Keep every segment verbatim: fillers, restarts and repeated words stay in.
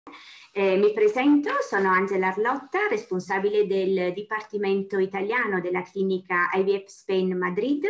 Eh, mi presento, sono Angela Arlotta, responsabile del Dipartimento Italiano della clinica I V F Spain Madrid.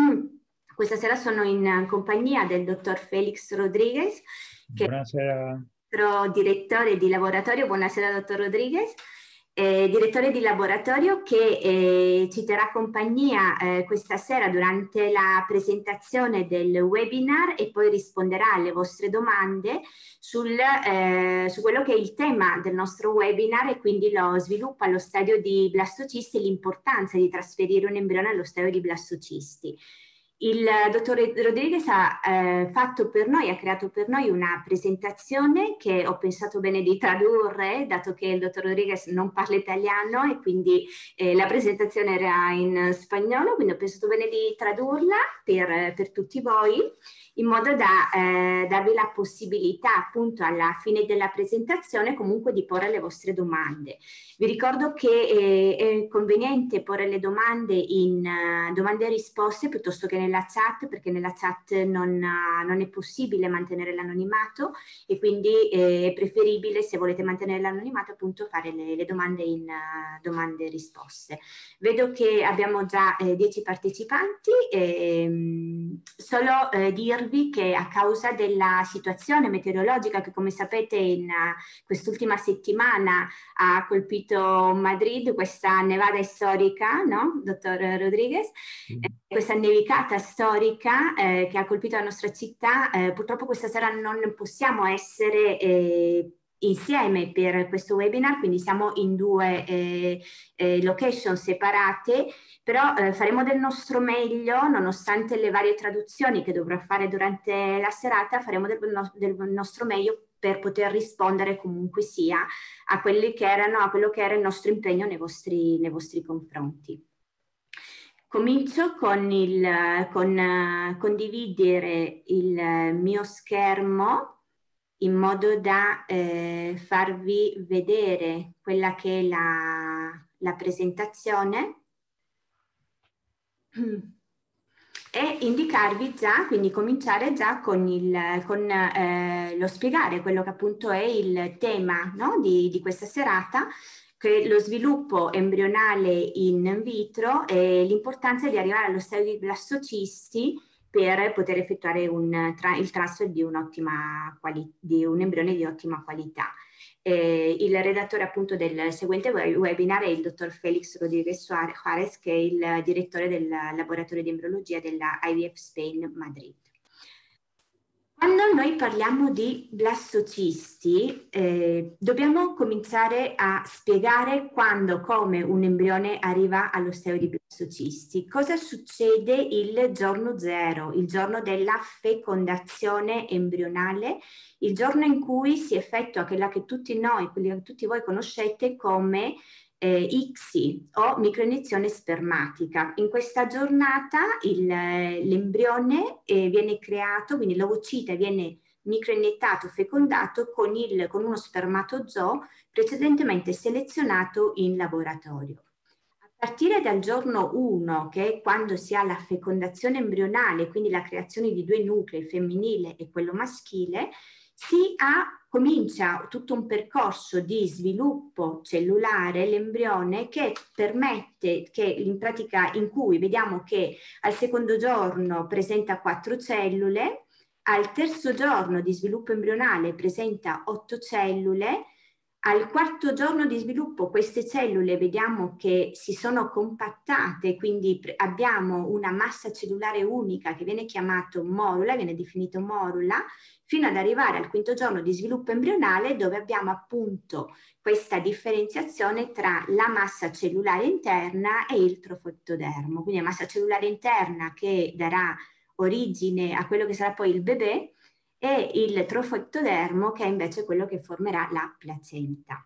Questa sera sono in compagnia del dottor Felix Rodriguez, che Buonasera. è il nostro direttore di laboratorio. Buonasera, dottor Rodriguez. Eh, direttore di laboratorio che eh, ci terrà compagnia eh, questa sera durante la presentazione del webinar e poi risponderà alle vostre domande sul, eh, su quello che è il tema del nostro webinar e quindi lo sviluppo allo stadio di blastocisti e l'importanza di trasferire un embrione allo stadio di blastocisti. Il dottor Rodriguez ha eh, fatto per noi, ha creato per noi una presentazione che ho pensato bene di tradurre, dato che il dottor Rodriguez non parla italiano e quindi eh, la presentazione era in spagnolo, quindi ho pensato bene di tradurla per, per tutti voi, in modo da eh, darvi la possibilità appunto alla fine della presentazione comunque di porre le vostre domande. Vi ricordo che eh, è conveniente porre le domande in uh, domande e risposte piuttosto che nella chat, perché nella chat non, uh, non è possibile mantenere l'anonimato e quindi eh, è preferibile, se volete mantenere l'anonimato, appunto fare le, le domande in uh, domande e risposte. Vedo che abbiamo già eh, dieci partecipanti e um, solo eh, dirvi che a causa della situazione meteorologica che, come sapete, in uh, quest'ultima settimana ha colpito Madrid, questa nevada storica, no, dottor Rodriguez? Mm. Eh, questa nevicata storica eh, che ha colpito la nostra città, eh, purtroppo questa sera non possiamo essere eh, insieme per questo webinar, quindi siamo in due eh, eh, location separate, però eh, faremo del nostro meglio, nonostante le varie traduzioni che dovrò fare durante la serata, faremo del, no del nostro meglio per poter rispondere comunque sia a quelli che erano, a quello che era il nostro impegno nei vostri, nei vostri confronti. Comincio con il con, uh, condividere il mio schermo in modo da eh, farvi vedere quella che è la, la presentazione e indicarvi già, quindi cominciare già con, il, con eh, lo spiegare quello che appunto è il tema, no, di, di questa serata, che è lo sviluppo embrionale in vitro e l'importanza di arrivare allo stadio di blastocisti per poter effettuare un, tra, il transfer di, un'ottima di un embrione di ottima qualità. Eh, il redattore appunto del seguente webinar è il dottor Felix Rodriguez Juarez, che è il direttore del laboratorio di embriologia della I V F Spain Madrid. Quando noi parliamo di blastocisti, eh, dobbiamo cominciare a spiegare quando, come un embrione arriva allo stadio di blastocisti. Cosa succede il giorno zero, il giorno della fecondazione embrionale, il giorno in cui si effettua quella che tutti noi, quella che tutti voi conoscete come Eh, I C S I o microiniezione spermatica. In questa giornata l'embrione eh, viene creato, quindi l'ovocite viene microiniettato, fecondato con, il, con uno spermatozoo precedentemente selezionato in laboratorio. A partire dal giorno uno, che è quando si ha la fecondazione embrionale, quindi la creazione di due nuclei, il femminile e quello maschile, si ha, comincia tutto un percorso di sviluppo cellulare, l'embrione, che permette, che in pratica in cui vediamo che al secondo giorno presenta quattro cellule, al terzo giorno di sviluppo embrionale presenta otto cellule, al quarto giorno di sviluppo queste cellule vediamo che si sono compattate, quindi abbiamo una massa cellulare unica che viene chiamata morula, viene definito morula, fino ad arrivare al quinto giorno di sviluppo embrionale, dove abbiamo appunto questa differenziazione tra la massa cellulare interna e il trofottodermo. Quindi la massa cellulare interna che darà origine a quello che sarà poi il bebè, e il trofottodermo che è invece quello che formerà la placenta.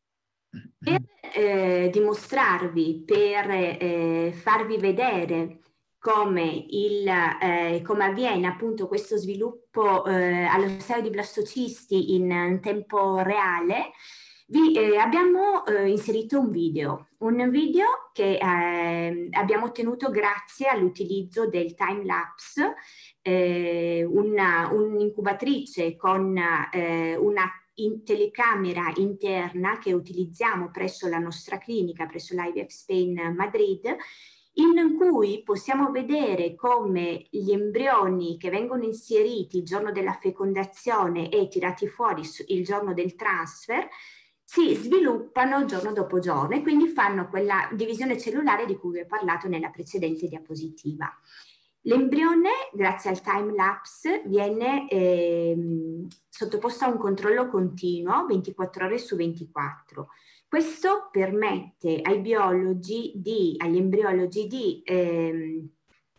Per eh, dimostrarvi, per eh, farvi vedere come, il, eh, come avviene appunto questo sviluppo eh, allo stadio di blastocisti in, in tempo reale, vi eh, abbiamo eh, inserito un video, un video che eh, abbiamo ottenuto grazie all'utilizzo del time lapse, eh, un'incubatrice con eh, una in telecamera interna che utilizziamo presso la nostra clinica, presso l'I V F Spain Madrid, in cui possiamo vedere come gli embrioni che vengono inseriti il giorno della fecondazione e tirati fuori il giorno del transfer si sviluppano giorno dopo giorno e quindi fanno quella divisione cellulare di cui vi ho parlato nella precedente diapositiva. L'embrione, grazie al time lapse, viene eh, sottoposto a un controllo continuo ventiquattro ore su ventiquattro. Questo permette ai biologi di, agli embriologi di eh,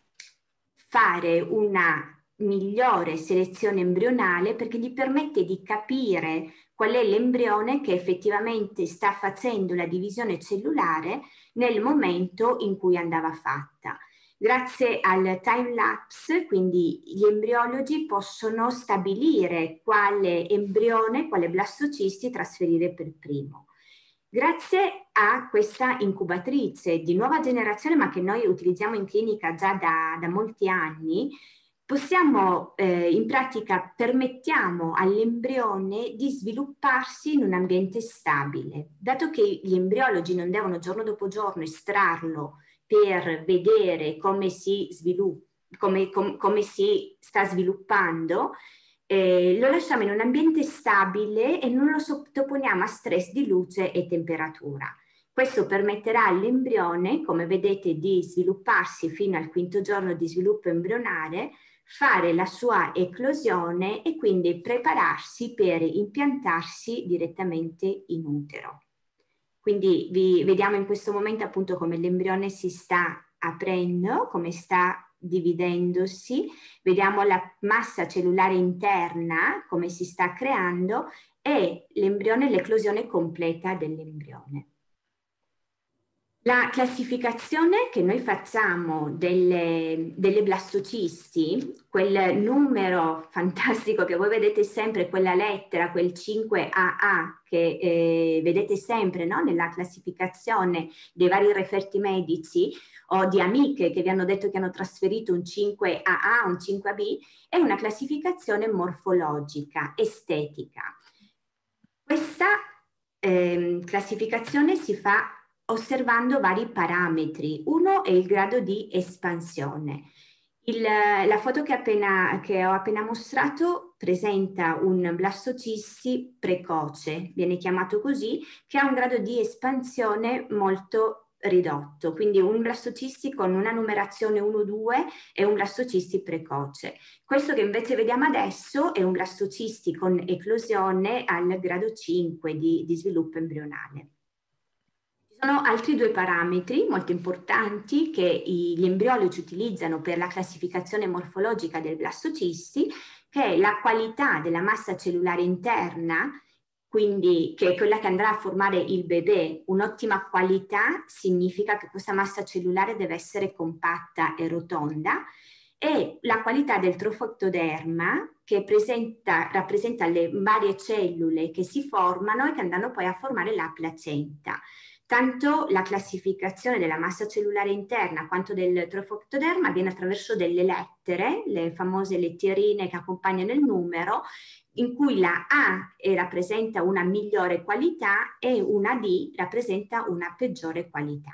fare una migliore selezione embrionale, perché gli permette di capire qual è l'embrione che effettivamente sta facendo la divisione cellulare nel momento in cui andava fatta. Grazie al time lapse, quindi gli embriologi possono stabilire quale embrione, quale blastocisti trasferire per primo. Grazie a questa incubatrice di nuova generazione, ma che noi utilizziamo in clinica già da, da molti anni, possiamo, eh, in pratica, permettiamo all'embrione di svilupparsi in un ambiente stabile. Dato che gli embriologi non devono giorno dopo giorno estrarlo per vedere come si sviluppa, come, com, come si sta sviluppando, Eh, lo lasciamo in un ambiente stabile e non lo sottoponiamo a stress di luce e temperatura. Questo permetterà all'embrione, come vedete, di svilupparsi fino al quinto giorno di sviluppo embrionale, fare la sua eclosione e quindi prepararsi per impiantarsi direttamente in utero. Quindi vi vediamo in questo momento appunto come l'embrione si sta aprendo, come sta dividendosi, vediamo la massa cellulare interna come si sta creando e l'embrione, l'eclosione completa dell'embrione. La classificazione che noi facciamo delle, delle blastocisti, quel numero fantastico che voi vedete sempre, quella lettera, quel cinque A A che eh, vedete sempre, no? Nella classificazione dei vari referti medici o di amiche che vi hanno detto che hanno trasferito un cinque A A, un cinque A B, è una classificazione morfologica, estetica. Questa eh, classificazione si fa osservando vari parametri. Uno è il grado di espansione. Il, la foto che, appena, che ho appena mostrato presenta un blastocisti precoce, viene chiamato così, che ha un grado di espansione molto ridotto, quindi un blastocisti con una numerazione uno due è un blastocisti precoce. Questo che invece vediamo adesso è un blastocisti con eclosione al grado cinque di, di sviluppo embrionale. Ci sono altri due parametri molto importanti che gli embriologi utilizzano per la classificazione morfologica del blastocisti, che è la qualità della massa cellulare interna, quindi che è quella che andrà a formare il bebè. Un'ottima qualità significa che questa massa cellulare deve essere compatta e rotonda, e la qualità del trofectoderma che presenta, rappresenta le varie cellule che si formano e che andranno poi a formare la placenta. Tanto la classificazione della massa cellulare interna quanto del trofectoderma avviene attraverso delle lettere, le famose letterine che accompagnano il numero, in cui la A rappresenta una migliore qualità e una D rappresenta una peggiore qualità.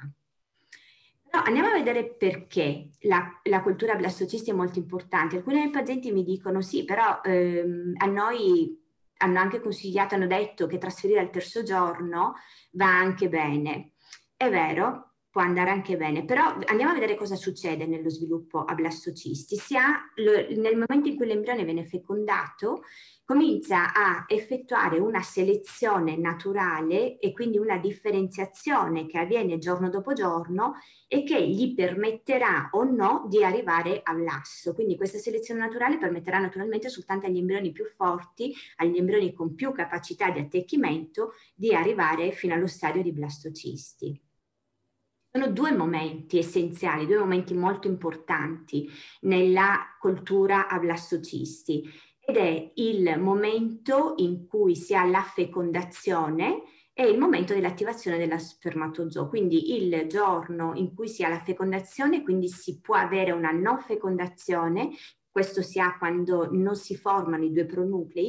Però andiamo a vedere perché la, la cultura blastocisti è molto importante. Alcuni miei pazienti mi dicono sì, però ehm, a noi hanno anche consigliato, hanno detto che trasferire al terzo giorno va anche bene. È vero, può andare anche bene, però andiamo a vedere cosa succede nello sviluppo a blastocisti. Si ha, lo, nel momento in cui l'embrione viene fecondato, comincia a effettuare una selezione naturale e quindi una differenziazione che avviene giorno dopo giorno e che gli permetterà o no di arrivare all'asso. Quindi questa selezione naturale permetterà naturalmente soltanto agli embrioni più forti, agli embrioni con più capacità di attecchimento, di arrivare fino allo stadio di blastocisti. Sono due momenti essenziali, due momenti molto importanti nella cultura a blastocisti, ed è il momento in cui si ha la fecondazione e il momento dell'attivazione della spermatozoo, quindi il giorno in cui si ha la fecondazione, quindi si può avere una non fecondazione, questo si ha quando non si formano i due pronuclei,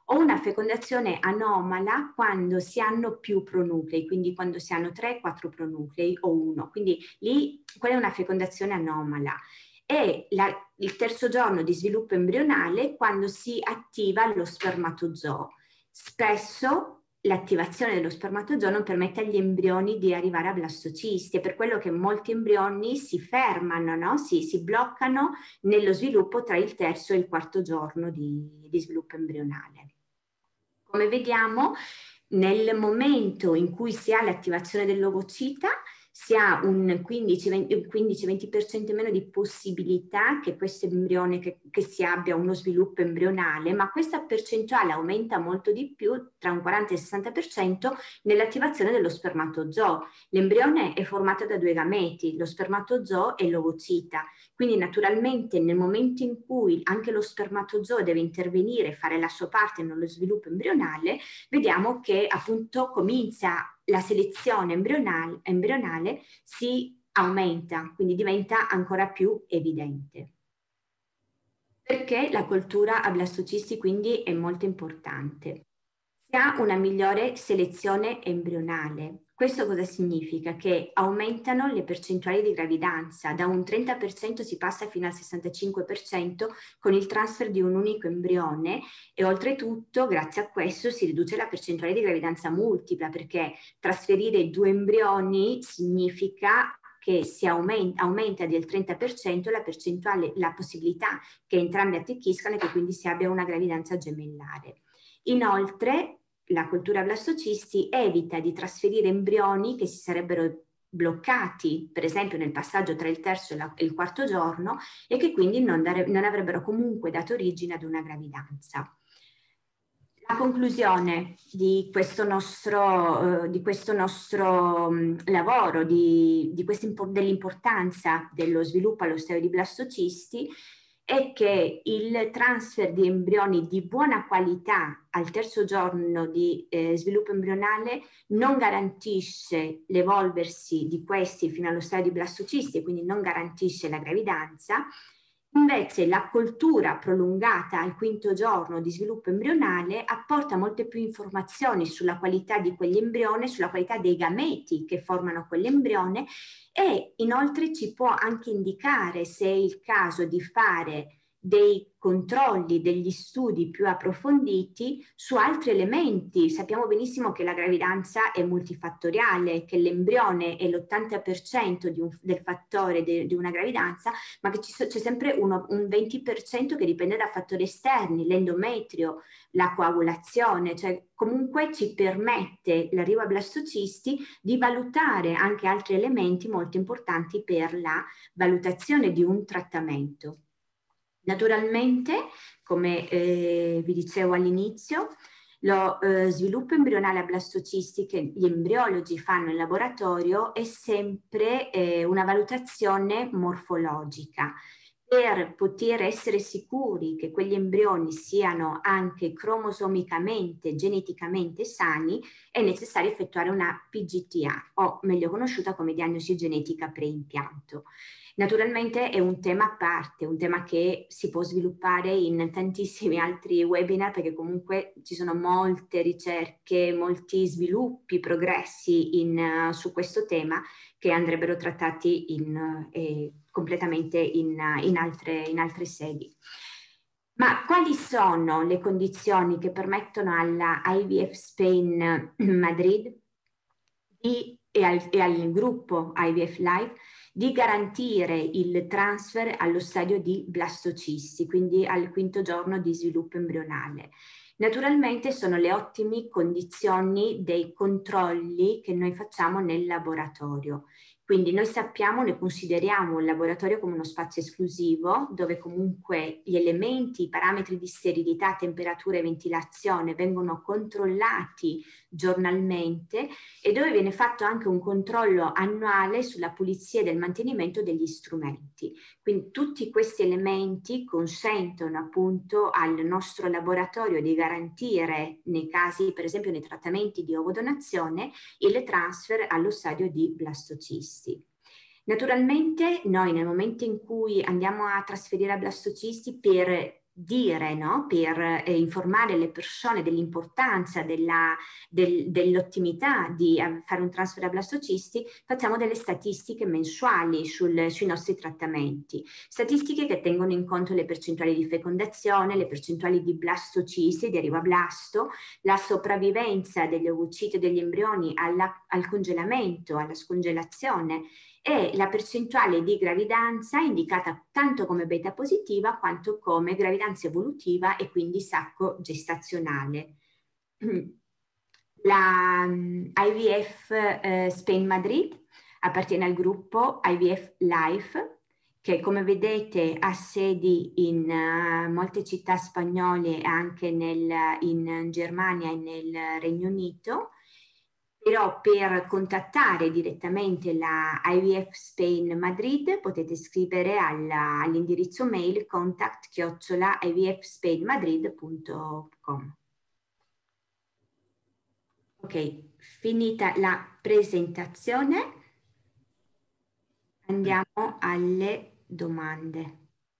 o una fecondazione anomala quando si hanno più pronuclei, quindi quando si hanno tre quattro pronuclei o uno, quindi lì quella è una fecondazione anomala. E la, il terzo giorno di sviluppo embrionale quando si attiva lo spermatozoo. Spesso l'attivazione dello spermatozoo non permette agli embrioni di arrivare a blastocisti, è per quello che molti embrioni si fermano, no? si, si bloccano nello sviluppo tra il terzo e il quarto giorno di, di sviluppo embrionale. Come vediamo, nel momento in cui si ha l'attivazione dell'ovocita, si ha un quindici venti per cento meno di possibilità che questo embrione, che, che si abbia uno sviluppo embrionale, ma questa percentuale aumenta molto di più, tra un quaranta e il sessanta per cento, nell'attivazione dello spermatozoo. L'embrione è formato da due gameti, lo spermatozoo e l'ovocita, quindi naturalmente nel momento in cui anche lo spermatozoo deve intervenire e fare la sua parte nello sviluppo embrionale, vediamo che appunto comincia la selezione embrionale, embrionale si aumenta, quindi diventa ancora più evidente. Perché la coltura a blastocisti quindi è molto importante. Si ha una migliore selezione embrionale. Questo cosa significa? Che aumentano le percentuali di gravidanza, da un trenta per cento si passa fino al sessantacinque per cento con il transfer di un unico embrione e oltretutto grazie a questo si riduce la percentuale di gravidanza multipla, perché trasferire due embrioni significa che si aumenta, aumenta del trenta per cento la percentuale, la possibilità che entrambi attecchiscano e che quindi si abbia una gravidanza gemellare. Inoltre, la coltura a blastocisti evita di trasferire embrioni che si sarebbero bloccati, per esempio nel passaggio tra il terzo e, la, e il quarto giorno, e che quindi non, dare, non avrebbero comunque dato origine ad una gravidanza. La conclusione di questo nostro, uh, di questo nostro um, lavoro, di, di dell'importanza dello sviluppo allo stadio di blastocisti, è che il transfer di embrioni di buona qualità al terzo giorno di eh, sviluppo embrionale non garantisce l'evolversi di questi fino allo stadio di blastocisti e quindi non garantisce la gravidanza. Invece la coltura prolungata al quinto giorno di sviluppo embrionale apporta molte più informazioni sulla qualità di quell'embrione, sulla qualità dei gameti che formano quell'embrione e inoltre ci può anche indicare se è il caso di fare dei controlli, degli studi più approfonditi su altri elementi. Sappiamo benissimo che la gravidanza è multifattoriale, che l'embrione è l'ottanta per cento di un, del fattore de, di una gravidanza, ma che c'è sempre uno, un venti per cento che dipende da fattori esterni, l'endometrio, la coagulazione, cioè comunque ci permette l'arrivo a blastocisti di valutare anche altri elementi molto importanti per la valutazione di un trattamento. Naturalmente, come eh, vi dicevo all'inizio, lo eh, sviluppo embrionale a blastocisti che gli embriologi fanno in laboratorio è sempre eh, una valutazione morfologica. Per poter essere sicuri che quegli embrioni siano anche cromosomicamente, geneticamente sani, è necessario effettuare una P G T A, o meglio conosciuta come diagnosi genetica preimpianto. Naturalmente è un tema a parte, un tema che si può sviluppare in tantissimi altri webinar perché comunque ci sono molte ricerche, molti sviluppi, progressi in, uh, su questo tema che andrebbero trattati in, eh, completamente in, in, altre, in altre sedi. Ma quali sono le condizioni che permettono alla I V F Spain Madrid di, e, al, e al gruppo I V F Live di garantire il transfer allo stadio di blastocisti, quindi al quinto giorno di sviluppo embrionale? Naturalmente sono le ottime condizioni dei controlli che noi facciamo nel laboratorio. Quindi noi sappiamo, noi consideriamo il laboratorio come uno spazio esclusivo dove comunque gli elementi, i parametri di sterilità, temperatura e ventilazione vengono controllati giornalmente e dove viene fatto anche un controllo annuale sulla pulizia e del mantenimento degli strumenti. Quindi tutti questi elementi consentono appunto al nostro laboratorio di garantire nei casi, per esempio nei trattamenti di ovodonazione, il transfer allo stadio di blastocisti. Naturalmente noi nel momento in cui andiamo a trasferire a blastocisti per dire, no? Per eh, informare le persone dell'importanza, della, del, dell'ottimità di fare un transfer a blastocisti, facciamo delle statistiche mensuali sul, sui nostri trattamenti. Statistiche che tengono in conto le percentuali di fecondazione, le percentuali di blastocisti, di arrivablasto, la sopravvivenza degli ovociti e degli embrioni alla, al congelamento, alla scongelazione, e la percentuale di gravidanza indicata tanto come beta positiva quanto come gravidanza evolutiva e quindi sacco gestazionale. La um, I V F eh, Spain Madrid appartiene al gruppo I V F Life, che come vedete ha sedi in uh, molte città spagnole e anche nel, in Germania e nel Regno Unito. Però per contattare direttamente la I V F Spain Madrid potete scrivere all'indirizzo mail contact chiocciola i v f spain madrid punto com. Ok, finita la presentazione, andiamo alle domande.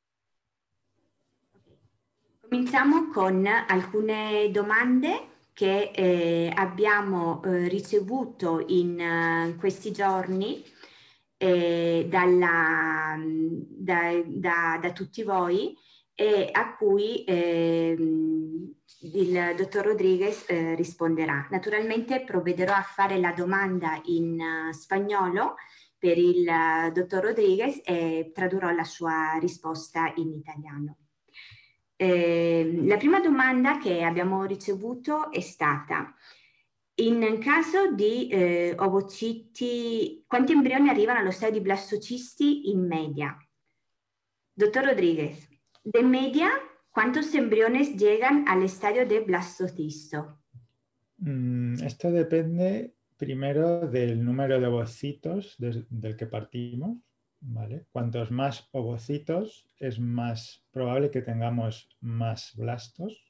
Cominciamo con alcune domande che eh, abbiamo eh, ricevuto in uh, questi giorni eh, dalla, da, da, da tutti voi e a cui eh, il dottor Rodriguez eh, risponderà. Naturalmente provvederò a fare la domanda in uh, spagnolo per il uh, dottor Rodriguez e tradurrò la sua risposta in italiano. Eh, la prima domanda che abbiamo ricevuto è stata: in caso di eh, ovociti, quanti embrioni arrivano allo stadio di blastocisti in media? Doctor Rodríguez, de media, ¿cuántos embriones llegan al estadio de blastocisto? Mm, esto depende primero del número de ovocitos des, del que partimos. ¿Vale? Cuantos más ovocitos es más probable que tengamos más blastos.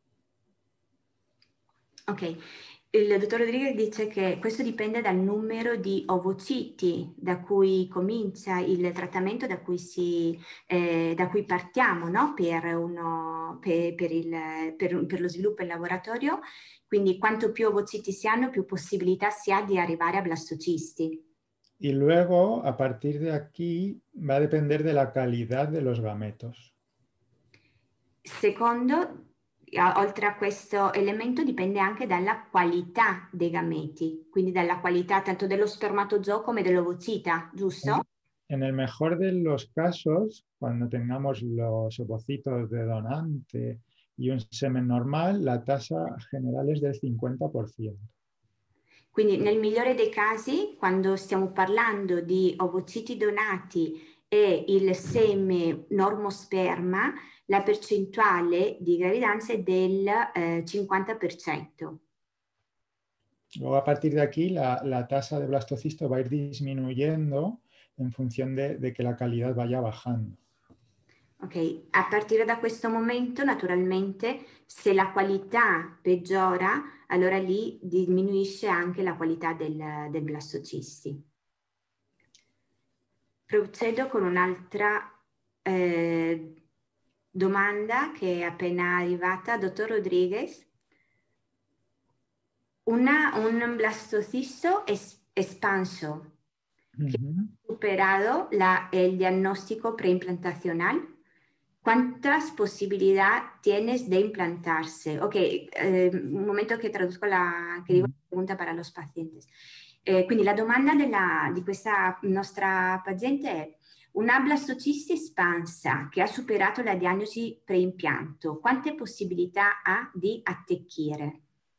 Ok, il dottor Rodriguez dice che questo dipende dal numero di ovociti da cui comincia il trattamento, da cui, si, eh, da cui partiamo, no? per, uno, per, per, il, per, per lo sviluppo in laboratorio. Quindi quanto più ovociti si hanno, più possibilità si ha di arrivare a blastocisti. Y luego, a partir de aquí, va a depender de la calidad de los gametos. Secondo, oltre a questo elemento, dipende anche dalla qualità dei gameti, quindi dalla qualità tanto dello spermatozoo come dell'ovocita, giusto? En el mejor de los casos, cuando tengamos los ovocitos de donante y un semen normal, la tasa general es del cinquanta por ciento. Quindi nel migliore dei casi, quando stiamo parlando di ovociti donati e il seme normosperma, la percentuale di gravidanza è del eh, cinquanta per cento. Luego, a partir de aquí, la, la tasa de blastocisto va a ir disminuyendo en función de, de que la calidad vaya bajando. Ok, a partire da questo momento, naturalmente, se la qualità peggiora, allora lì diminuisce anche la qualità del, del blastocisti. Procedo con un'altra eh, domanda che è appena arrivata. Dottor Rodriguez, una, un blastocisto es, espanso que Uh-huh. ha superado la, el diagnóstico preimplantacional. ¿Cuántas posibilidades tienes de implantarse? Ok, eh, un momento che traduzco la, che dico la pregunta para los pazientes. Eh, quindi la domanda della, di questa nostra paziente è: una blastocisti espansa che ha superato la diagnosi preimpianto, quante possibilità ha di attecchire?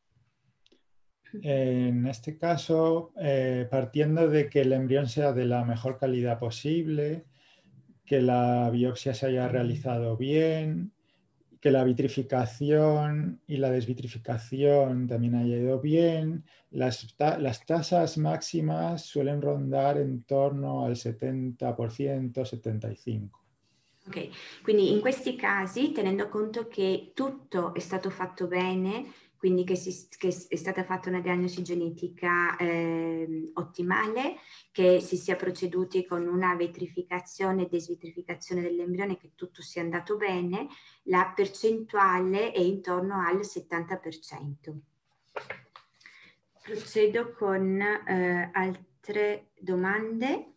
En este caso, eh, partiendo de que el embrión sea de la mejor calidad posible, que la biopsia se haya realizado bien, que la vitrificación y la desvitrificación también haya ido bien, las, ta las tasas máximas suelen rondar en torno al setenta por ciento, setenta y cinco por ciento. Ok, quindi in questi casi, tenendo conto che tutto è stato fatto bene, quindi che, si, che è stata fatta una diagnosi genetica eh, ottimale, che si sia proceduti con una vetrificazione e desvitrificazione dell'embrione, che tutto sia andato bene, la percentuale è intorno al settanta per cento. Procedo con eh, altre domande.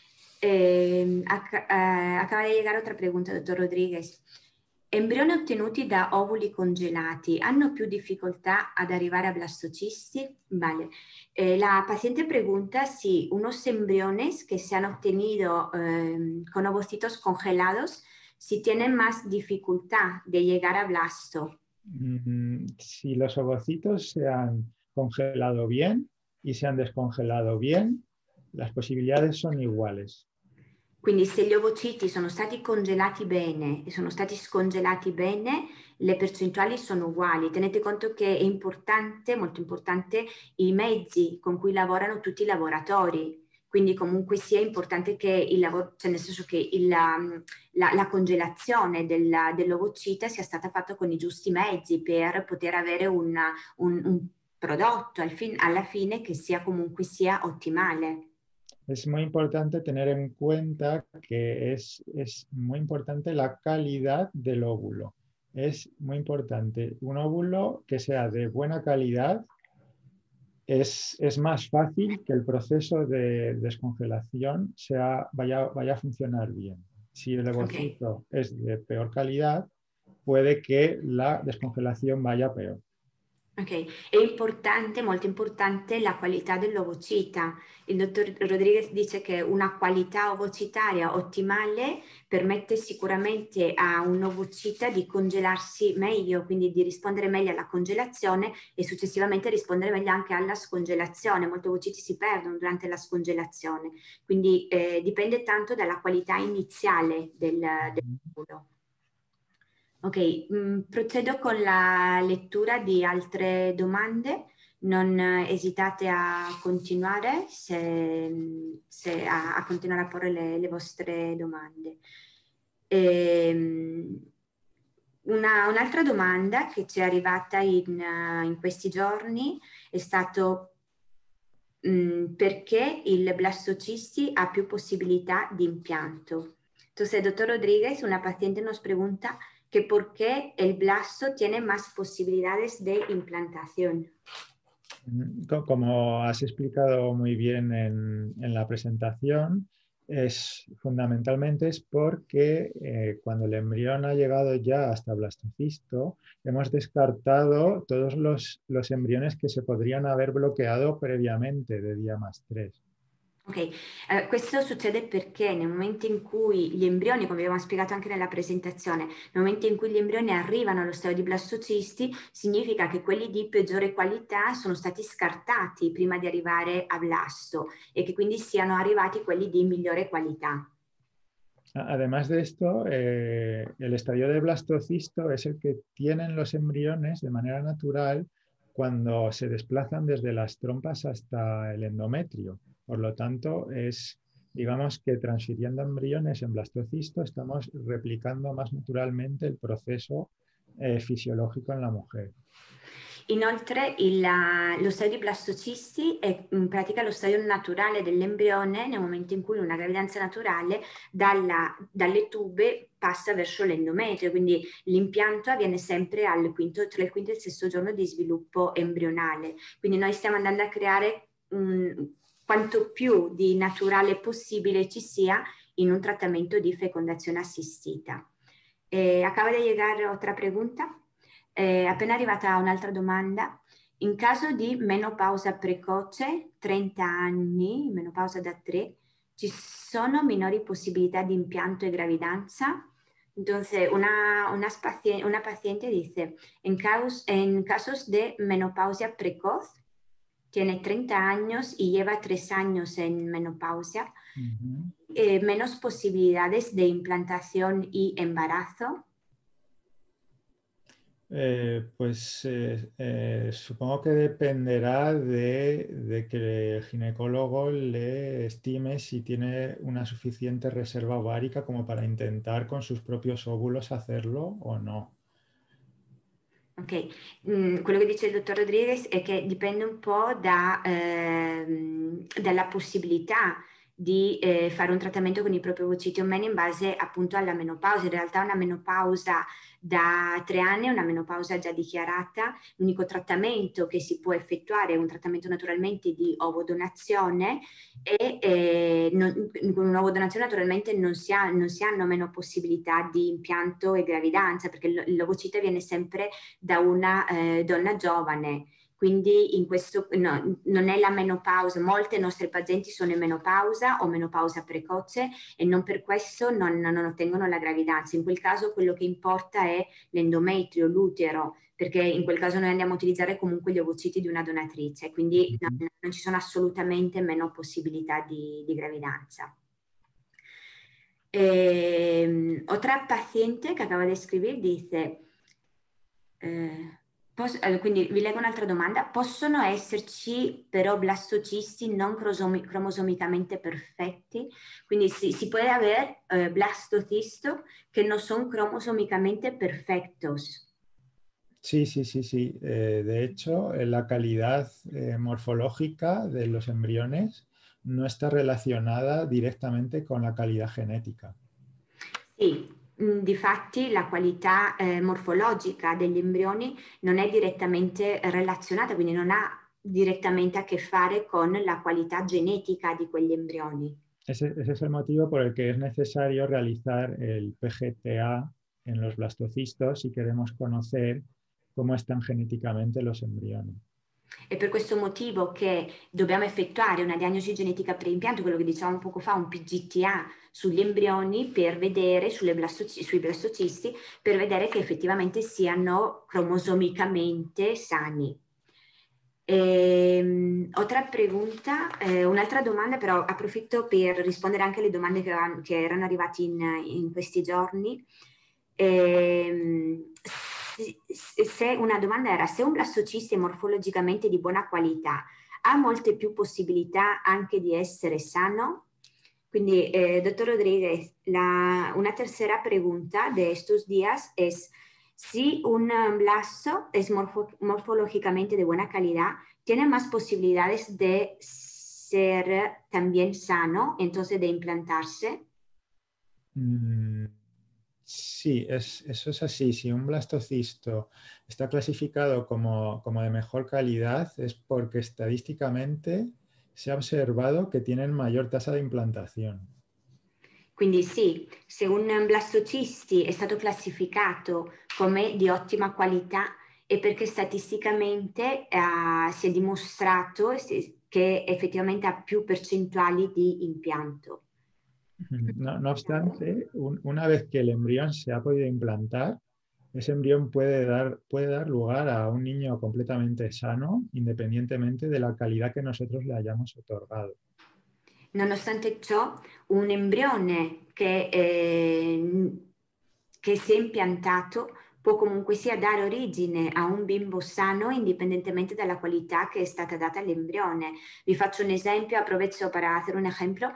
Eh, ac- eh, acaba de llegar otra pregunta, doctor Rodríguez. Embrioni ottenuti da ovuli congelati hanno più difficoltà ad arrivare a blastocisti? Vale. Eh, la paciente pregunta si unos embriones que se han obtenido eh, con ovocitos congelados, si tienen más dificultad de llegar a blasto. Mm, si los ovocitos se han congelado bien y se han descongelado bien, las posibilidades son iguales. Quindi se gli ovociti sono stati congelati bene e sono stati scongelati bene, le percentuali sono uguali. Tenete conto che è importante, molto importante, i mezzi con cui lavorano tutti i lavoratori. Quindi comunque sia importante che il lavoro, cioè nel senso che il, la, la congelazione della, dell'ovocita sia stata fatta con i giusti mezzi per poter avere una, un, un prodotto al fin, alla fine che sia comunque sia ottimale. Es muy importante tener en cuenta que es, es muy importante la calidad del óvulo. Es muy importante un óvulo que sea de buena calidad. Es, es más fácil que el proceso de descongelación sea, vaya, vaya a funcionar bien. Si el ovocito okay. es de peor calidad, puede que la descongelación vaya peor. Ok, è importante, molto importante la qualità dell'ovocita. Il dottor Rodriguez dice che una qualità ovocitaria ottimale permette sicuramente a un ovocita di congelarsi meglio, quindi di rispondere meglio alla congelazione e successivamente rispondere meglio anche alla scongelazione. Molti ovociti si perdono durante la scongelazione, quindi eh, dipende tanto dalla qualità iniziale del, dell'ovulo. Ok, mh, procedo con la lettura di altre domande. Non esitate a continuare, se, se a, a continuare a porre le, le vostre domande. Ehm, una, un'altra domanda che ci è arrivata in, in questi giorni è stato mh, perché il blastocisti ha più possibilità di impianto. Entonces, doctor Rodríguez, una paciente nos pregunta que por qué el blasto tiene más posibilidades de implantación. Como has explicado muy bien en, en la presentación, es fundamentalmente es porque eh, cuando el embrión ha llegado ya hasta blastocisto, hemos descartado todos los, los embriones que se podrían haber bloqueado previamente de día más tres. Ok, eh, questo succede perché nel momento in cui gli embrioni, come abbiamo spiegato anche nella presentazione, nel momento in cui gli embrioni arrivano allo stadio di blastocisti, significa che quelli di peggiore qualità sono stati scartati prima di arrivare a blasto e che quindi siano arrivati quelli di migliore qualità. Además de esto, eh, el estadio de blastocisto es el que tienen los embriones de manera natural cuando se desplazan desde las trompas hasta el endometrio. Por lo tanto, es, digamos que transfiriendo embriones en blastocisto estamos replicando más naturalmente el proceso eh, fisiológico en la mujer. Inoltre il, lo stadio di blastocisti è in pratica lo stadio naturale dell'embrione nel momento in cui una gravidanza naturale dalla, dalle tube passa verso l'endometrio, quindi l'impianto avviene sempre al quinto, tra il quinto e il sesto giorno di sviluppo embrionale. Quindi noi stiamo andando a creare um, quanto più di naturale possibile ci sia in un trattamento di fecondazione assistita. Eh, acaba de llegar otra pregunta. Eh, appena arrivata un'altra domanda. In caso di menopausa precoce, trenta anni, menopausa da tre, ci sono minori possibilità di impianto e gravidanza? Entonces, una, una, paciente, una paciente dice, en, caus, en casos de menopausia precoz, tiene treinta años y lleva tres años en menopausia, uh-huh. eh, menos posibilidades de implantación y embarazo. Eh, pues eh, eh, supongo que dependerá de, de que el ginecólogo le estime si tiene una suficiente reserva ovárica como para intentar con sus propios óvulos hacerlo o no. Ok, mm, quello che dice il dottor Rodriguez è che dipende un po' da, ehm, dalla possibilità di eh, fare un trattamento con i propri ovociti o meno in base appunto alla menopausa. In realtà una menopausa da tre anni è una menopausa già dichiarata. L'unico trattamento che si può effettuare è un trattamento naturalmente di ovodonazione e eh, non, con un'ovodonazione naturalmente non si, ha, non si hanno meno possibilità di impianto e gravidanza, perché l'ovocite viene sempre da una eh, donna giovane. Quindi in questo no, non è la menopausa, molte nostre pazienti sono in menopausa o menopausa precoce e non per questo non, non ottengono la gravidanza. In quel caso quello che importa è l'endometrio, l'utero, perché in quel caso noi andiamo a utilizzare comunque gli ovociti di una donatrice, quindi non, non ci sono assolutamente meno possibilità di, di gravidanza. Eh, otra paziente che acaba de escribir dice... Eh, pos- quindi vi leggo un'altra domanda. Possono esserci però blastocisti non cromosomi- cromosomicamente perfetti? Quindi si, si puede haber eh, blastocisto que no son cromosomicamente perfectos. Sí, sí, sí, sí. Eh, de hecho, eh, la calidad eh, morfológica de los embriones no está relacionada directamente con la calidad genética. Sì, mh, difatti la qualità eh, morfologica degli embrioni non è direttamente relazionata, quindi non ha direttamente a che fare con la qualità genetica di quegli embrioni. Ese, ese es el motivo por el que es necesario realizar el P G T A en los blastocistos si queremos conocer cómo están genéticamente los embriones. È per questo motivo che dobbiamo effettuare una diagnosi genetica preimpianto, quello che dicevamo poco fa, un P G T A sugli embrioni per vedere, sulle blastoci- sui blastocisti, per vedere che effettivamente siano cromosomicamente sani. Eh, otra pregunta, eh, un'altra domanda, però approfitto per rispondere anche alle domande che, che erano arrivate in, in questi giorni. Eh, se una domanda era se un blastocisto è morfologicamente di buona qualità, ha molte più possibilità anche di essere sano? Quindi, eh, doctor Rodríguez, la, una tercera pregunta de estos días es si un blasto es morfo, morfológicamente de buena calidad, tiene más posibilidades de ser también sano, entonces de implantarse. Mm, sí, es, eso es así. Si un blastocisto está clasificado como, como de mejor calidad es porque estadísticamente se ha observado que tienen mayor tasa de implantación. Quindi sì, se un blastocisti è stato classificato come di ottima qualità è perché statisticamente uh, si è dimostrato che effettivamente ha più percentuali di impianto. No, no obstante, un, una vez que el embrión se ha podido implantar, ese embrión puede dar, puede dar lugar a un niño completamente sano, independientemente de la calidad que nosotros le hayamos otorgado. Nonostante ciò, un embrione che, eh, che si è impiantato può comunque sia dare origine a un bimbo sano indipendentemente dalla qualità che è stata data all'embrione. Vi faccio un esempio, aprovecho para hacer un ejemplo.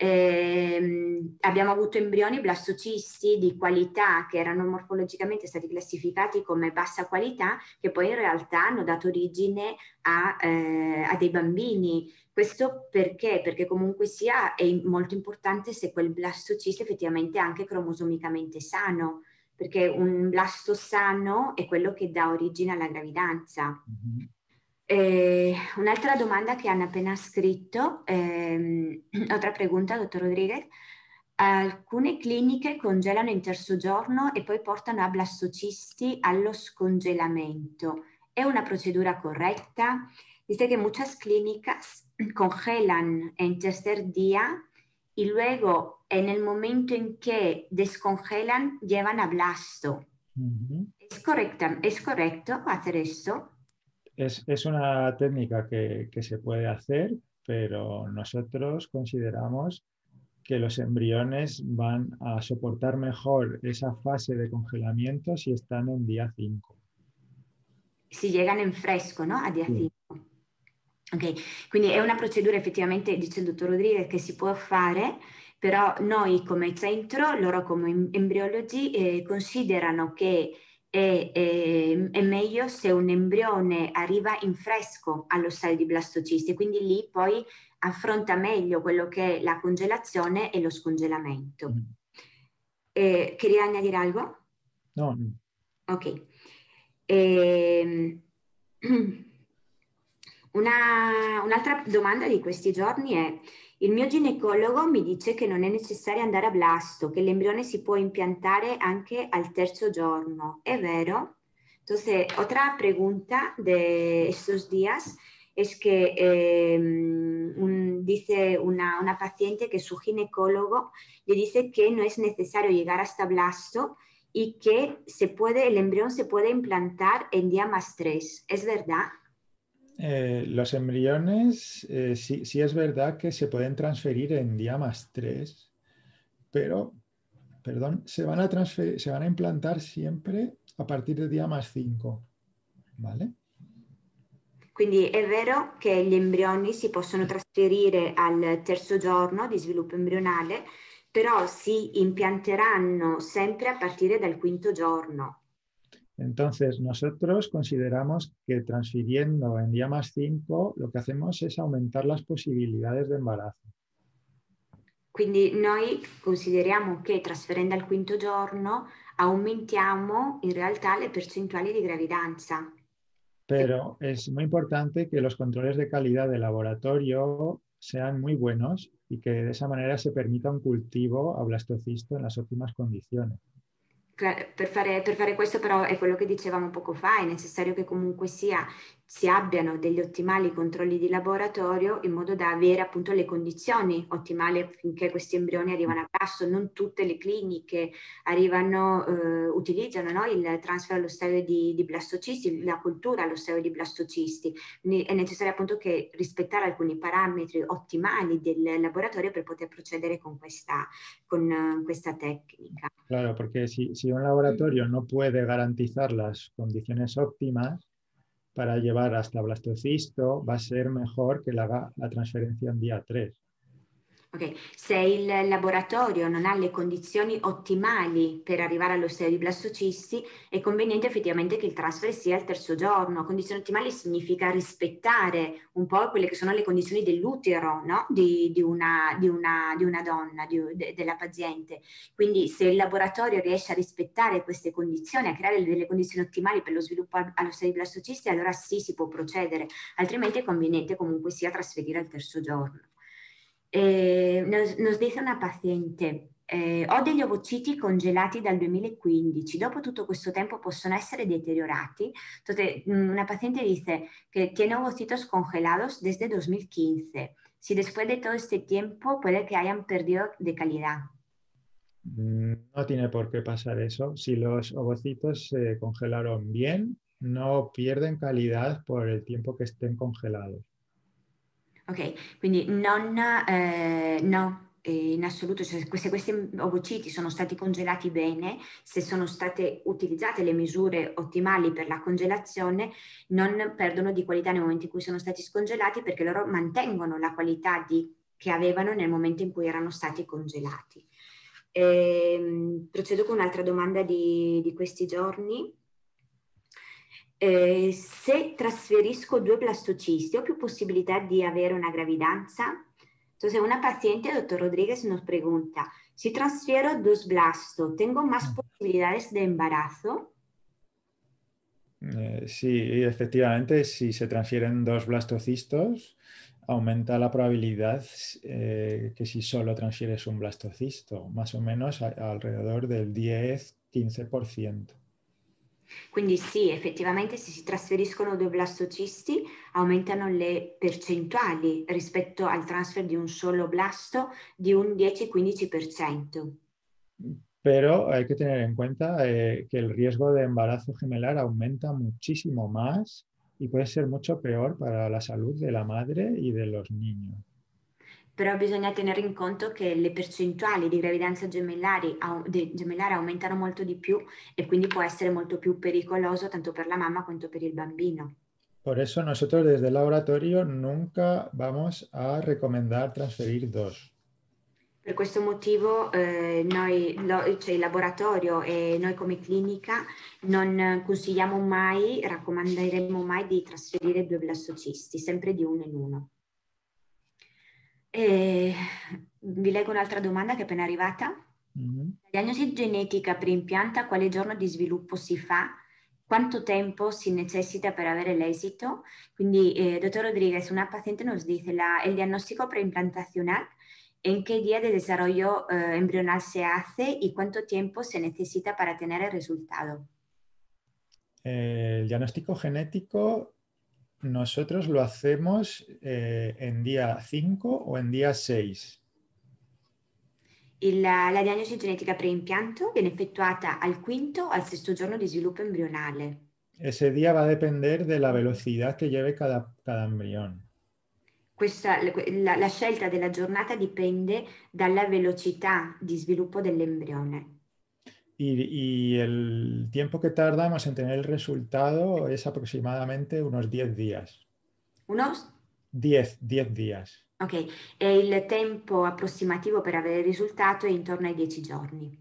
Eh, abbiamo avuto embrioni blastocisti di qualità che erano morfologicamente stati classificati come bassa qualità, che poi in realtà hanno dato origine a, eh, a dei bambini. Questo perché? Perché comunque sia è molto importante se quel blastocisto effettivamente è anche cromosomicamente sano, perché un blasto sano è quello che dà origine alla gravidanza. Uh-huh. Eh, un'altra domanda che hanno appena scritto, ehm, altra pregunta, dottor Rodriguez. Alcune cliniche congelano in terzo giorno e poi portano a blastocisti allo scongelamento. ¿Es una procedura correcta? Dice que muchas clínicas congelan en tercer día y luego en el momento en que descongelan llevan a blasto. Uh-huh. ¿Es, correcta, ¿Es correcto hacer esto? Es, es una técnica que, que se puede hacer, pero nosotros consideramos que los embriones van a soportar mejor esa fase de congelamiento si están en día cinco. Si llegano in fresco, no? A día Sì. cinque. Ok, quindi è una procedura effettivamente, dice il dottor Rodriguez, che si può fare, però noi come centro, loro come embriologi, eh, considerano che è, è, è meglio se un embrione arriva in fresco allo stadio di blastocisti, quindi lì poi affronta meglio quello che è la congelazione e lo scongelamento. Mm. Eh, ¿quería añadir algo? No, no. Ok. Eh, una, un'altra domanda di questi giorni è: il mio ginecologo mi dice che non è necessario andare a blasto, que el embrione si può impiantare anche al terzo giorno. ¿Es vero? Entonces, otra pregunta de estos días es que eh, un, dice una, una paciente que su ginecólogo le dice que no es necesario llegar hasta blasto y que se puede, el embrión se puede implantar en día más tres. ¿Es verdad? Eh, los embriones, eh, sí, sí es verdad que se pueden transferir en día más tres, pero, perdón, se van a transferir, se van a implantar siempre a partir de día más cinco, ¿vale? Quindi è vero che gli embrioni si possono trasferire al terzo giorno di sviluppo embrionale, però si impianteranno sempre a partire dal quinto giorno. Entonces, nosotros consideramos que transfiriendo en día más cinco, lo que hacemos es aumentar las posibilidades de embarazo. Quindi noi consideriamo che trasferendo al quinto giorno aumentiamo in realtà le percentuali di gravidanza. Pero es muy importante que los controles de calidad de laboratorio sean muy buenos y que de esa manera se permita un cultivo a blastocisto en las óptimas condiciones. Per fare, per fare questo però è quello che dicevamo poco fa, è necessario che comunque sia, si abbiano degli ottimali controlli di laboratorio in modo da avere appunto le condizioni ottimali affinché questi embrioni arrivano a blasto. Non tutte le cliniche arrivano, eh, utilizzano, no, il transfer allo stadio di, di blastocisti, la cultura allo stadio di blastocisti. Quindi è necessario appunto che rispettare alcuni parametri ottimali del laboratorio per poter procedere con questa, con, uh, questa tecnica. Claro, porque si, si un laboratorio no puede garantizar las condiciones óptimas para llevar hasta blastocisto, va a ser mejor que le haga la transferencia en día tres. Ok, se il laboratorio non ha le condizioni ottimali per arrivare allo stadio di blastocisti, è conveniente effettivamente che il transfer sia al terzo giorno. Condizioni ottimali significa rispettare un po' quelle che sono le condizioni dell'utero, no? di, di, una, di, una, di una donna, di, de, della paziente. Quindi se il laboratorio riesce a rispettare queste condizioni, a creare delle condizioni ottimali per lo sviluppo allo stadio di blastocisti, allora sì, si può procedere, altrimenti è conveniente comunque sia trasferire al terzo giorno. Eh, nos, nos dice una paziente: eh, ho degli ovociti congelati dal duemilaquindici, dopo tutto questo tempo possono essere deteriorati. Entonces, una paciente dice que tiene ovocitos congelados desde dos mil quince. Si después de todo este tiempo puede que hayan perdido de calidad. No tiene por qué pasar eso. Si los ovocitos se congelaron bien, no pierden calidad por el tiempo que estén congelados. Ok, quindi non, eh, no, eh, in assoluto, cioè, se questi ovociti sono stati congelati bene, se sono state utilizzate le misure ottimali per la congelazione, non perdono di qualità nel momento in cui sono stati scongelati, perché loro mantengono la qualità di, che avevano nel momento in cui erano stati congelati. Eh, procedo con un'altra domanda di, di questi giorni. Eh, se trasferisco due blastocisti, ¿ho più posibilidad de avere una gravidanza? Entonces, una paciente, doctor Rodríguez, nos pregunta: si transfiero dos blastos, ¿tengo más posibilidades de embarazo? Eh, sí, efectivamente, si se transfieren dos blastocistos, aumenta la probabilidad eh, que si solo transfieres un blastocisto, más o menos a, a alrededor del diez quince por ciento. Quindi sì, effettivamente se si trasferiscono due blastocisti aumentano le percentuali rispetto al transfer di un solo blasto di un dieci quindici per cento. Pero hay que tener en cuenta eh, que el riesgo de embarazo gemelar aumenta muchísimo más y puede ser mucho peor para la salud de la madre y de los niños. Però bisogna tenere in conto che le percentuali di gravidanza gemellari, de, gemellare aumentano molto di più e quindi può essere molto più pericoloso tanto per la mamma quanto per il bambino. Por eso nosotros desde el laboratorio nunca vamos a recomendar transferir dos. Per questo motivo eh, noi, lo, cioè il laboratorio e noi come clinica non consigliamo mai, raccomanderemo mai di trasferire due blastocisti, sempre di uno in uno. E vi leggo un'altra domanda che è appena arrivata. Mm-hmm. La diagnosi genetica preimpianta, quale giorno di sviluppo si fa? Quanto tempo si necesita per avere l'esito? Quindi, eh, doctor Rodríguez, una paciente nos dice, la, el diagnóstico preimplantacional, ¿en qué día de desarrollo eh, embrional se hace y cuánto tiempo se necesita para tener el resultado? Eh, el diagnóstico genético nosotros lo hacemos eh, en día cinco o en día seis. Il, la diagnosi genetica preimpianto viene effettuata al quinto o al sesto giorno di sviluppo embrionale. Ese día va a depender de la velocidad que lleve cada, cada embrión. Questa, la, la scelta della giornata dipende dalla velocità di sviluppo dell'embrione. Y, y el tiempo que tardamos en tener el resultado es aproximadamente unos diez días. Unos? diez, diez días. Ok, e il tempo approssimativo per avere il risultato è intorno ai dieci giorni.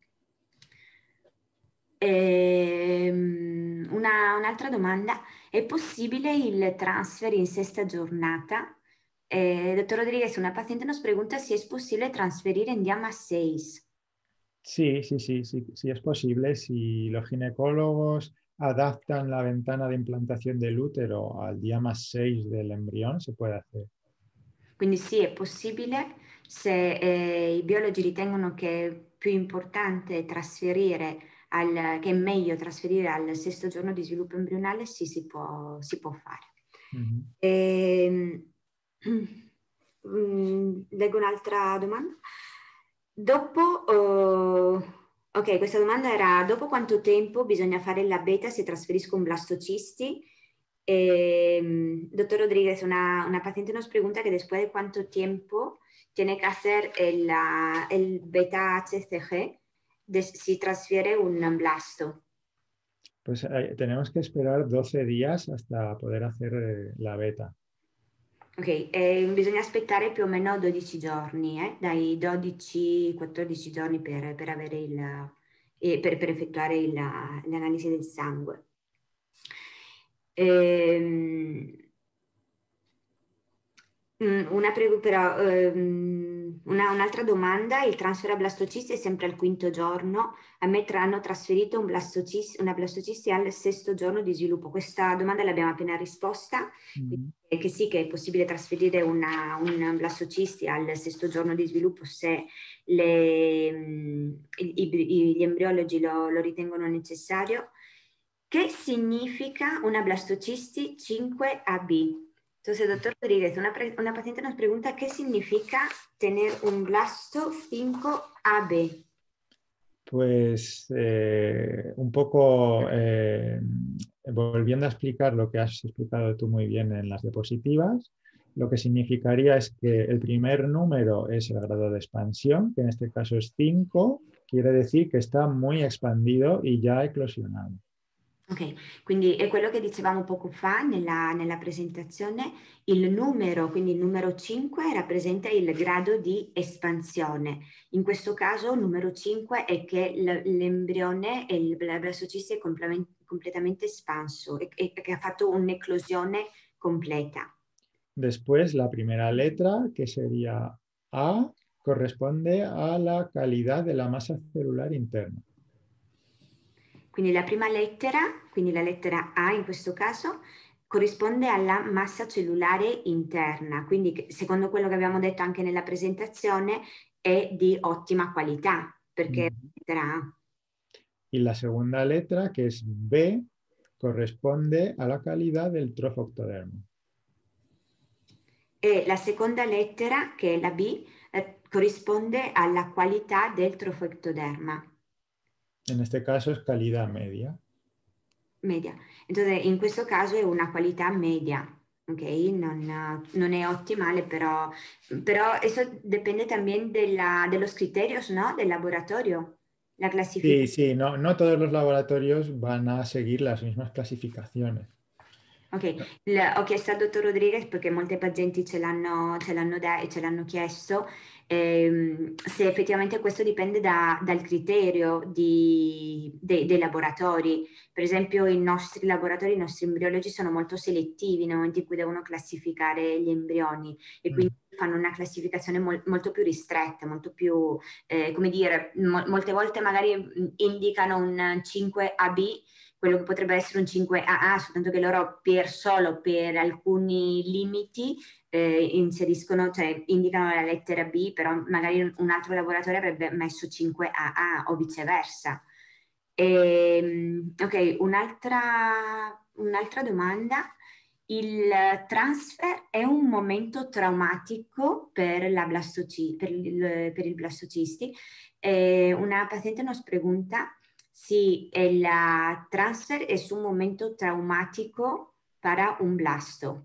Ehm, una, un'altra domanda, è possibile il transfer in sesta giornata? Eh, doctor Rodríguez, una paciente nos pregunta si es posible transferir en día más seis. Sí, sí, sí, sí, sí es posible. Si los ginecólogos adaptan la ventana de implantación del útero al día más seis del embrión, se puede hacer. Quindi sì, è possibile se eh, i biologi ritengono che è più importante trasferire, al, che è meglio trasferire al sesto giorno di sviluppo embrionale, sì, si può, si può fare. Uh-huh. E, mm, leggo un'altra domanda. Dopo, oh, ok, questa domanda era: dopo quanto tempo bisogna fare la beta se trasferisco un blastocisti? Eh, doctor Rodríguez, una, una paciente nos pregunta que después de cuánto tiempo tiene que hacer el, el beta H C G de, si transfiere un blasto. Pues eh, tenemos que esperar doce días hasta poder hacer eh, la beta. Ok, eh, bisogna aspettare più o meno dodici giorni, eh, dai dodici quattordici giorni per, per, avere il, eh, per, per effettuare il, l'analisi del sangue. Ehm, Una prego, però, ehm, una, un'altra domanda, il transfer a blastocisti è sempre al quinto giorno, a me tra, hanno trasferito un blastocisti, una blastocisti al sesto giorno di sviluppo. Questa domanda l'abbiamo appena risposta, Mm-hmm. che sì, che è possibile trasferire una, un blastocisti al sesto giorno di sviluppo se le, i, i, gli embriologi lo, lo ritengono necessario. Che significa una blastocisti cinque A B? Entonces, doctor Rodríguez, una, una, paciente nos pregunta qué significa tener un blasto cinco A B. Pues eh, un poco eh, volviendo a explicar lo que has explicado tú muy bien en las diapositivas, lo que significaría es que el primer número es el grado de expansión, que en este caso es cinco, quiere decir que está muy expandido y ya eclosionado. Ok, quindi è quello che dicevamo poco fa nella, nella presentazione, il numero, quindi il numero cinque rappresenta il grado di espansione. In questo caso il numero cinque è che l'embrione e il blastocisti è completamente espanso e, e che ha fatto un'eclosione completa. Después la primera letra, que sería A, corresponde a la calidad de la masa celular interna. Quindi la prima lettera, quindi la lettera A in questo caso, corrisponde alla massa cellulare interna, quindi secondo quello che abbiamo detto anche nella presentazione è di ottima qualità, perché è la lettera A. Y la segunda letra, que es B, corresponde a la calidad del trofoctodermo. E la seconda lettera, che è la B, eh, corrisponde alla qualità del trofectoderma. En este caso es calidad media. Media. Entonces, in questo caso è una qualità media, ok? Non, non è ottimale, però, però eso depende también de, la, de los criterios, ¿no? Del laboratorio, la clasificación. Sí, sí, no, no todos los laboratorios van a seguir las mismas clasificaciones. Ok, il- ho chiesto al dottor Rodriguez perché molte pazienti ce l'hanno ce l'hanno da- ce l'hanno chiesto, ehm, se effettivamente questo dipende da- dal criterio di- dei dei laboratori. Per esempio i nostri laboratori, i nostri embriologi sono molto selettivi nel momento in cui devono classificare gli embrioni e quindi Mm. fanno una classificazione mol- molto più ristretta, molto più, eh, come dire, mo- molte volte magari mh, indicano un cinque A B, quello che potrebbe essere un cinque A A, soltanto che loro per solo per alcuni limiti eh, inseriscono, cioè indicano la lettera B, però magari un altro laboratorio avrebbe messo cinque A A o viceversa. E, ok, un'altra un'altra domanda. Il transfer è un momento traumatico per, la blastoci- per il, per il blastocisti? Eh, una paziente nos pregunta si el la transfer es un momento traumático para un blasto.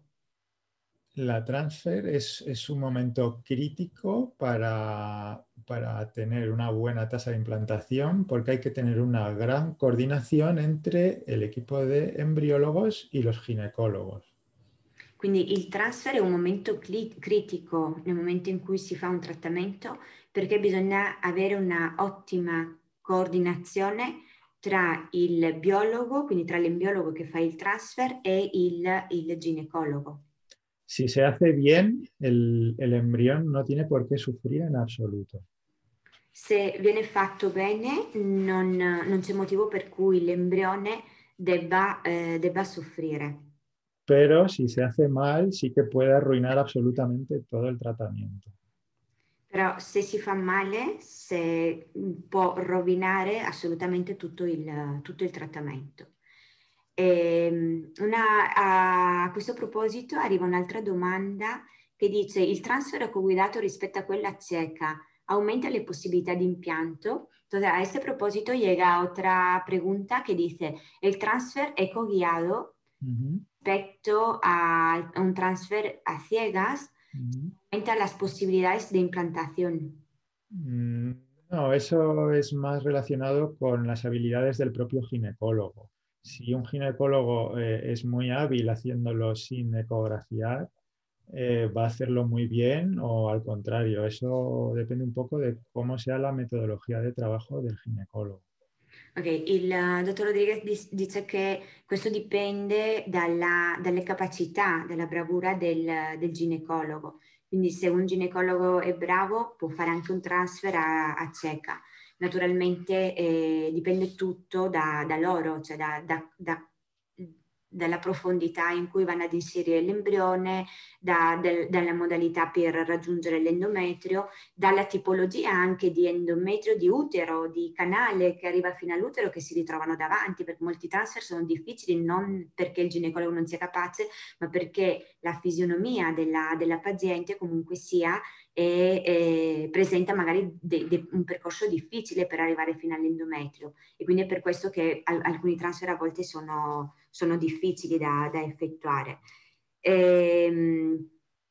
La transfer es, es un momento crítico para, para tener una buena tasa de implantación porque hay que tener una gran coordinación entre el equipo de embriólogos y los ginecólogos. Quindi il transfer è un momento cli- critico nel momento in cui si fa un trattamento perché bisogna avere una ottima coordinazione tra il biologo, quindi tra l'embriologo che fa il transfer e il, il ginecologo. Si se hace bien, el, el embrión no tiene por qué sufrir en absoluto. Se viene fatto bene, non, non c'è motivo per cui l'embrione debba, eh, debba soffrire. Pero si se hace mal, sí que puede arruinar absolutamente todo el tratamiento. Però se si fa male, se, può rovinare assolutamente tutto il, tutto il trattamento. E, una, a, a questo proposito arriva un'altra domanda che dice: il transfer coguidato rispetto a quella cieca aumenta le posibilidad de impianto. Entonces, a este propósito llega otra pregunta que dice: ¿el transfer eco-guiado Uh-huh. respecto a un transfer a ciegas Uh-huh. aumenta las posibilidades de implantación? No, eso es más relacionado con las habilidades del propio ginecólogo. Si un ginecólogo eh, es muy hábil haciéndolo sin ecografiar, eh, va a hacerlo muy bien o al contrario. Eso depende un poco de cómo sea la metodología de trabajo del ginecólogo. Ok, il uh, dottor Rodriguez dis- dice che questo dipende dalla- dalle capacità, dalla bravura del, del ginecologo. Quindi se un ginecologo è bravo può fare anche un transfer a, a cieca. Naturalmente eh, dipende tutto da, da loro, cioè da, da, da dalla profondità in cui vanno ad inserire l'embrione, da, del, dalla modalità per raggiungere l'endometrio, dalla tipologia anche di endometrio, di utero, di canale che arriva fino all'utero che si ritrovano davanti, perché molti transfer sono difficili non perché il ginecologo non sia capace, ma perché la fisionomia della, della paziente comunque sia e, e presenta magari de, de, un percorso difficile per arrivare fino all'endometrio e quindi è per questo che al, alcuni transfer a volte sono, sono difficili da, da effettuare. Ehm,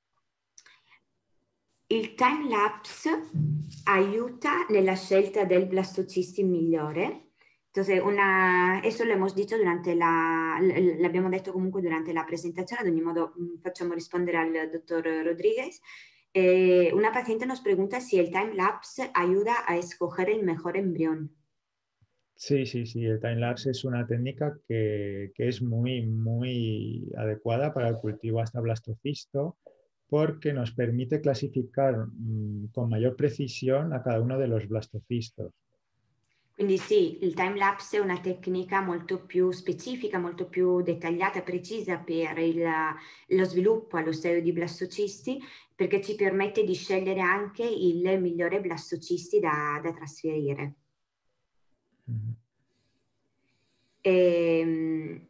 il time lapse aiuta nella scelta del blastocisti migliore. Entonces, una, eso lo hemos dicho durante la, l'abbiamo detto comunque durante la presentazione, ad ogni modo facciamo rispondere al dottor Rodríguez. Eh, una paciente nos pregunta si el time lapse ayuda a escoger el mejor embrión. Sí, sí, sí, el time-lapse es una técnica que, que es muy, muy adecuada para el cultivo hasta blastocisto porque nos permite clasificar mmm, con mayor precisión a cada uno de los blastocistos. Quindi sì, il time lapse è una tecnica molto più specifica, molto più dettagliata, precisa per il, lo sviluppo allo stadio di blastocisti, perché ci permette di scegliere anche il migliore blastocisti da, da trasferire. Mm-hmm. E,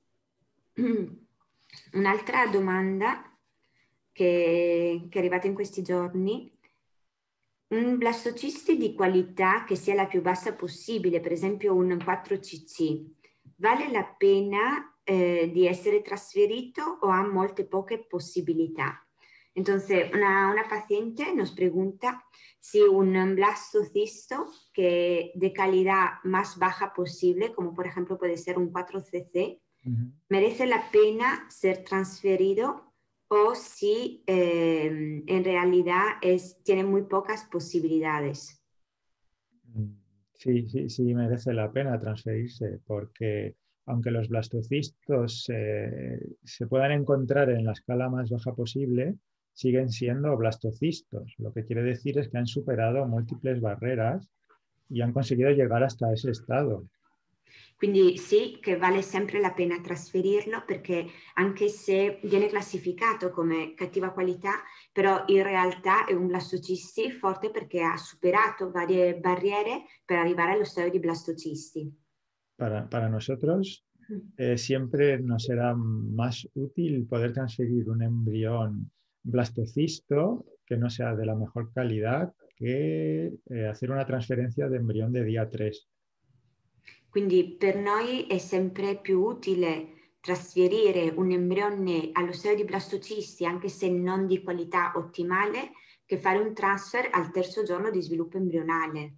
un'altra domanda che, che è arrivata in questi giorni: un blastocisti di qualità che sia la più bassa possibile, per esempio un quattro C C, vale la pena eh, di essere trasferito o ha molte poche possibilità? Entonces, una, una paciente nos pregunta si un blastocisto que de calidad más baja posible, como por ejemplo puede ser un cuatro C C, Uh-huh. ¿Merece la pena ser transferido o si eh, en realidad es, tiene muy pocas posibilidades? Sí, sí, sí merece la pena transferirse porque aunque los blastocistos eh, se puedan encontrar en la escala más baja posible, siguen siendo blastocistos. Lo que quiere decir es que han superado múltiples barreras y han conseguido llegar hasta ese estado. Quindi sì, che vale sempre la pena trasferirlo perché anche se viene classificato come cattiva qualità, però in realtà è un blastocisti forte perché ha superato varie barriere per arrivare allo stadio di blastocisti. Para, para nosotros eh, siempre nos será más útil poder transferir un embrión blastocisto que no sea de la mejor calidad que eh, hacer una transferencia de embrión de día tres. Quindi per noi è sempre più utile trasferire un embrione allo stadio di blastocisti, anche se non di qualità ottimale, che fare un transfer al terzo giorno di sviluppo embrionale.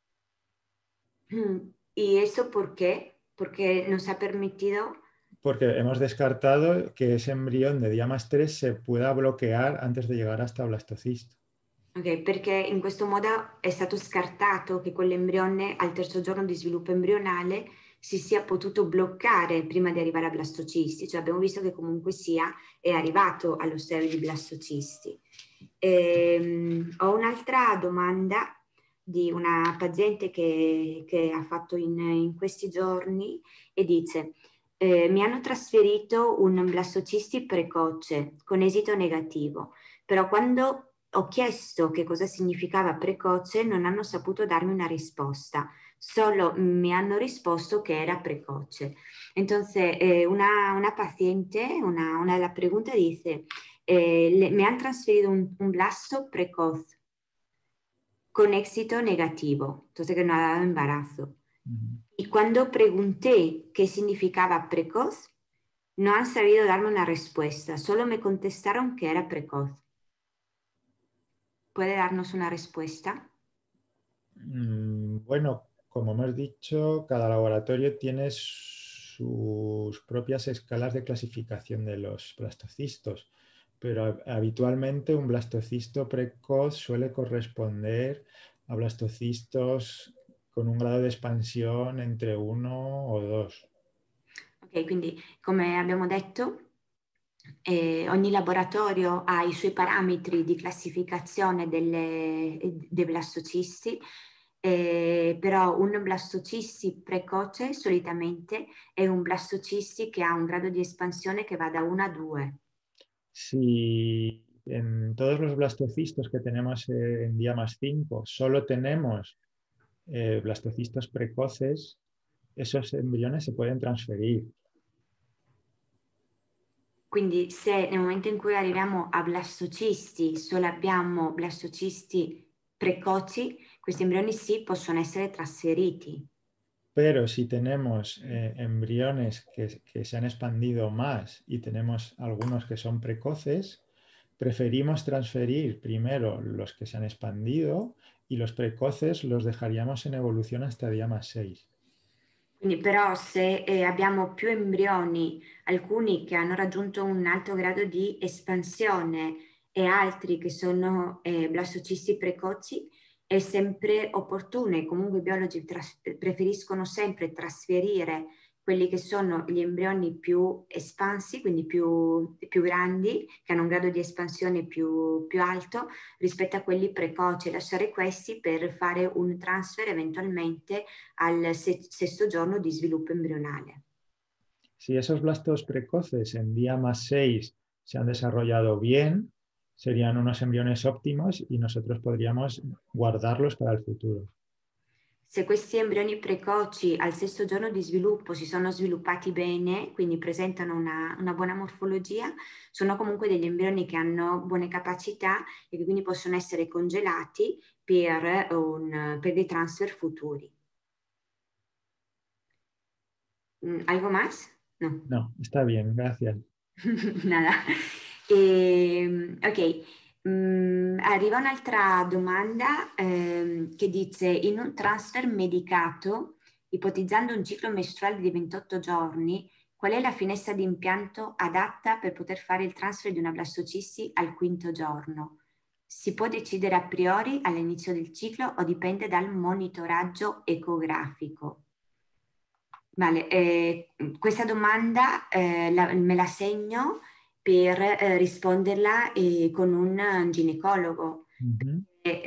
¿Y eso por qué? Porque nos ha permitido... Porque hemos descartado que ese embrión de día más tres se pueda bloquear antes de llegar hasta blastocisto. Ok, perché in questo modo è stato scartato che quell'embrione al terzo giorno di sviluppo embrionale si sia potuto bloccare prima di arrivare a blastocisti, cioè abbiamo visto che comunque sia è arrivato allo stadio di blastocisti. Ehm, ho un'altra domanda di una paziente che, che ha fatto in, in questi giorni e dice eh, mi hanno trasferito un blastocisti precoce con esito negativo, però quando ho chiesto che cosa significava precoce, non hanno saputo darmi una risposta, solo mi hanno risposto que era precoce. Entonces, eh, una, una paciente, una, una de las preguntas dice, eh, le, me han transferido un, un blasto precoz con éxito negativo, entonces que no ha dado embarazo. Uh-huh. Y cuando pregunté qué significaba precoz, no han sabido darme una respuesta, solo me contestaron que era precoz. ¿Puede darnos una respuesta? Mm, bueno, como hemos dicho, cada laboratorio tiene sus propias escalas de clasificación de los blastocistos, pero habitualmente un blastocisto precoz suele corresponder a blastocistos con un grado de espansione entre uno o dos. Ok, quindi come abbiamo detto, eh, ogni laboratorio ha i suoi parametri di classificazione delle, dei blastocisti, eh, però un blastocisti precoce solitamente è un blastocisti che ha un grado di espansione che va da uno a due. Si en todos los blastocistos que tenemos en día más cinco solo tenemos eh, blastocistos precoces, esos embriones se pueden transferir. Quindi se nel momento in cui arriviamo a blastocisti solo abbiamo blastocisti precoci, questi embrioni sì possono essere trasferiti. Pero si tenemos eh, embriones que, que se han expandido más y tenemos algunos que son precoces, preferimos transferir primero los que se han expandido y los precoces los dejaríamos en evolución hasta día más seis. Quindi però se eh, abbiamo più embrioni, alcuni che hanno raggiunto un alto grado di espansione e altri che sono eh, blastocisti precoci, è sempre opportuno e comunque i biologi tras- preferiscono sempre trasferire quelli che sono gli embrioni più espansi, quindi più, più grandi, che hanno un grado di espansione più, più alto rispetto a quelli precoci, lasciare questi per fare un transfer eventualmente al sesto giorno di sviluppo embrionale. Si esos blastos precoces en día más seis se han desarrollado bien, serían unos embriones óptimos y nosotros podríamos guardarlos para el futuro. Se questi embrioni precoci al sesto giorno di sviluppo si sono sviluppati bene, quindi presentano una, una buona morfologia, sono comunque degli embrioni che hanno buone capacità e che quindi possono essere congelati per, un, per dei transfer futuri. ¿Algo más? No. No, está bien, gracias. Nada. E, ok. Mm, arriva un'altra domanda ehm, che dice in un transfer medicato, ipotizzando un ciclo mestruale di ventotto giorni, Qual è la finestra di impianto adatta per poter fare il transfer di una blastocisti al quinto giorno? Si può decidere a priori all'inizio del ciclo o dipende dal monitoraggio ecografico? Vale, eh, questa domanda eh, la, me la segno per eh, risponderla eh, con un ginecologo. Mm-hmm. E,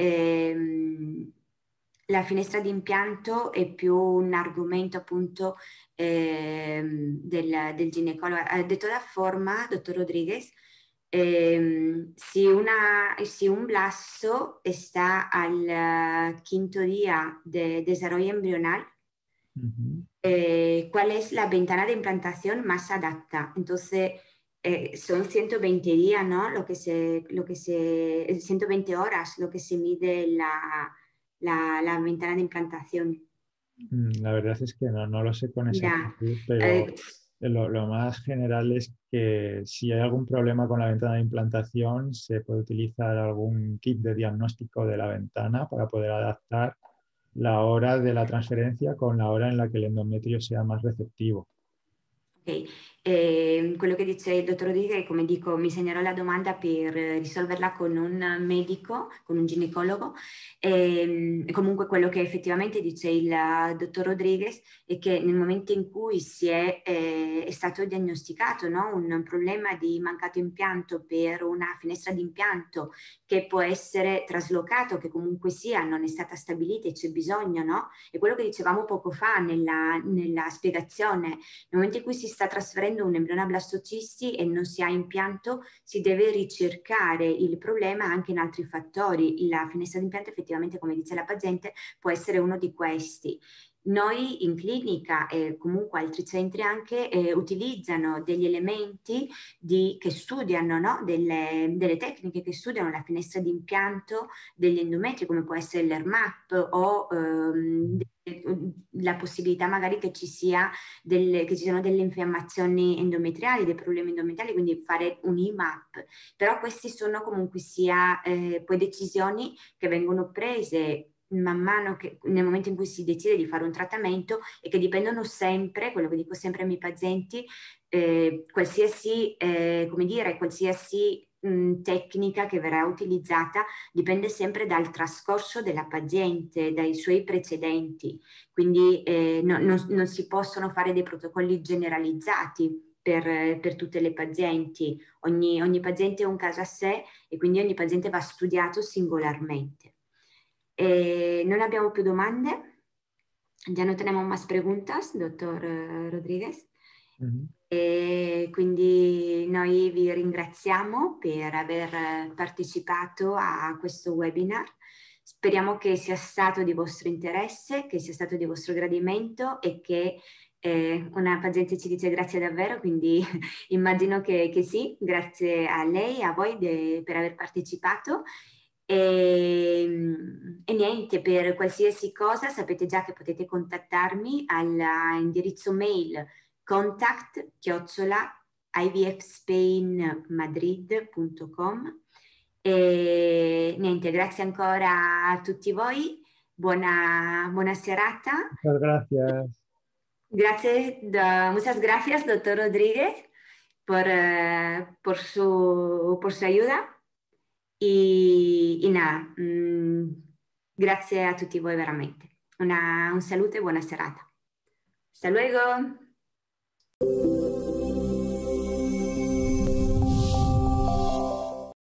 ehm, la finestra di impianto è più un argomento appunto ehm, del, del ginecologo. Ha detto la forma, dottor Rodriguez, ehm, se, una, se un blasto está al quinto día de desarrollo embrional, Mm-hmm. eh, ¿cuál es la ventana de implantación más adapta? Entonces, eh, son ciento veinte días, ¿no? Lo que se, lo que se, ciento veinte horas lo que se mide la, la, la ventana de implantación. La verdad es que no, no lo sé con Mira, exactitud, pero eh, lo, lo más general es que si hay algún problema con la ventana de implantación, se puede utilizar algún kit de diagnóstico de la ventana para poder adaptar la hora de la transferencia con la hora en la que el endometrio sea más receptivo. ok, eh, quello che dice il dottor Rodriguez, come dico, mi segnerò la domanda per risolverla con un medico, con un ginecologo. E, comunque quello che effettivamente dice il dottor Rodriguez è che nel momento in cui si è, eh, è stato diagnosticato, no, un problema di mancato impianto per una finestra di impianto che può essere traslocato, che comunque sia non è stata stabilita e c'è bisogno, no? È quello che dicevamo poco fa nella, nella spiegazione. Nel momento in cui si sta trasferendo un embrione a blastocisti e non si ha impianto, si deve ricercare il problema anche in altri fattori. La finestra d'impianto effettivamente, come dice la paziente, può essere uno di questi. Noi in clinica e comunque altri centri anche eh, utilizzano degli elementi di, che studiano, no? delle, delle tecniche che studiano la finestra d'impianto degli endometri, come può essere l'ERMAP o ehm, la possibilità magari che ci sia delle, che ci siano delle infiammazioni endometriali, dei problemi endometriali, quindi fare un I M A P. Però questi sono comunque sia eh, poi decisioni che vengono prese man mano che nel momento in cui si decide di fare un trattamento e che dipendono sempre, quello che dico sempre ai miei pazienti, eh, qualsiasi, eh, come dire, qualsiasi mh, tecnica che verrà utilizzata dipende sempre dal trascorso della paziente, dai suoi precedenti, quindi eh, no, non, non si possono fare dei protocolli generalizzati per, per tutte le pazienti, ogni, ogni paziente è un caso a sé e quindi ogni paziente va studiato singolarmente. Eh, non abbiamo più domande. Ya no tenemos más preguntas, dottor Rodriguez. Mm-hmm. E quindi noi vi ringraziamo per aver partecipato a questo webinar. Speriamo che sia stato di vostro interesse, che sia stato di vostro gradimento e che eh, una paziente ci dice grazie davvero, quindi immagino che, che sì, grazie a lei, a voi de, per aver partecipato. E, e niente, per qualsiasi cosa sapete già che potete contattarmi all'indirizzo mail contact chiocciola i v f spain madrid punto com. E niente, grazie ancora a tutti voi, buona, buona serata. Muchas gracias. Gracias, da, muchas gracias, doctor Rodríguez, por, uh, por, su, por su ayuda. E, e nada, mh, grazie a tutti voi veramente. Una, un saluto e buona serata. Hasta luego!